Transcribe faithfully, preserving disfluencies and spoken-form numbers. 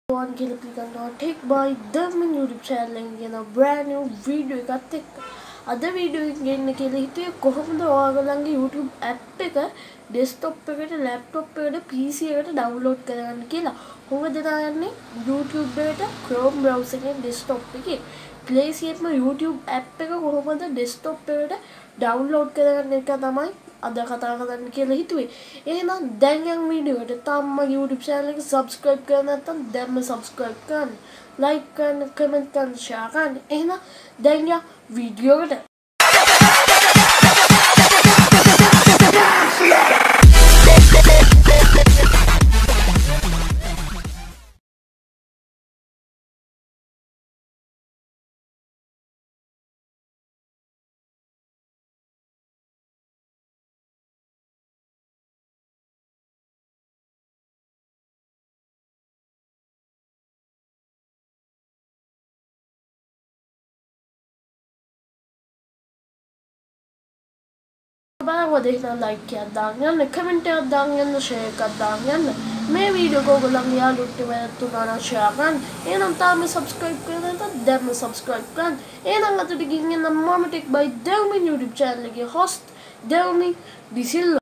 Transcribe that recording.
One clip you can take by Devmin YouTube channel and a brand new video එකත් එක්ක අද video එක ගෙන්න කියලා හිතුවේ කොහොමද ඔයාලගේ YouTube app එක desktop එකට laptop එකට P C එකට download කරගන්න කියලා. කොහොමද දාන්නේ YouTube එකට Chrome browser එකෙන් desktop එකේ play එකේම YouTube app එක කොහොමද desktop එකට download කරගන්න එක තමයි අද කතා කරන්න කියලා හිතුවේ. එහෙනම් දැන් යන් වීඩියෝ එකට තාම YouTube channel එක subscribe කරලා නැත්නම් දැන්ම subscribe කරන්න. like කරන්න, comment කරන්න, share කරන්න. එහෙනම් දැන් යන් වීඩියෝ එකට. බලන්න දෙන්න like එකක් දාන්න යන්න comment එකක් දාන්න යන්න share එකක් දාන්න යන්න මේ වීඩියෝ එක ඔයගොල්ලන්ගේ යාළුවොත් එක්ක තුනක් share කරන්න එහෙනම් තාම subscribe කරලා නැත්නම් දැන්ම subscribe කරන්න එහෙනම් අතට ගිහින් යන්න මම tech by Devmin YouTube channel එකේ host Devmin silva